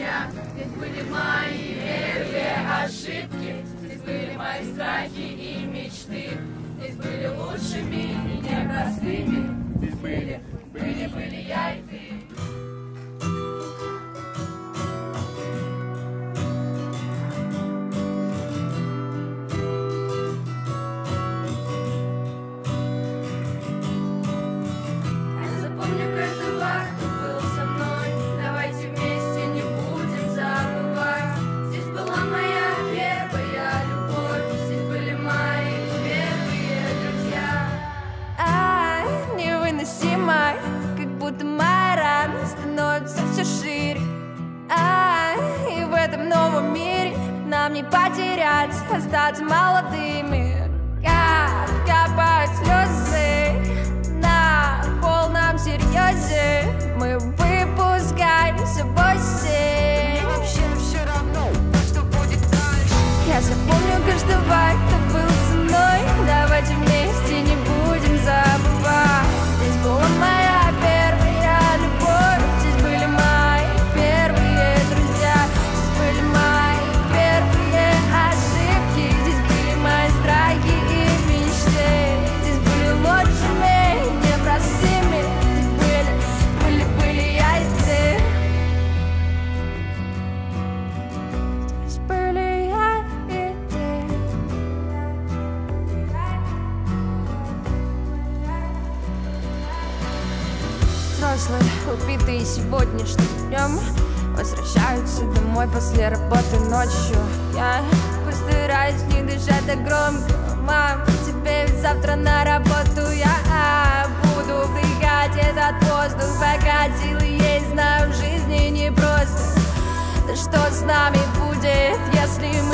друзья. Здесь были мои первые ошибки, здесь были мои страхи и мечты. Здесь были лучшими и непростыми, здесь были я и ты. Как будто мои раны становятся все шире. И в этом новом мире нам не потерять, остаться молодыми. Как капают слезы на полном серьезе, мы выпускаемся в осень. Вообще все равно, что будет дальше. Я запомню каждого, кто был со мной. Давайте вместе не будем забывать. Здесь была моя первая любовь, здесь были мои первые друзья, здесь были мои первые ошибки, здесь были мои страхи и мечты, здесь были лучшими, непростыми, здесь были я и ты. Здесь были я и ты. Взрослые, убитые сегодняшним днем, возвращаются домой после работы ночью. Я постараюсь не дышать так громко. Мам, тебе ведь завтра на работу. Я буду вдыхать этот воздух, пока силы есть. Знаю, в жизни непросто. Да что с нами будет, если мы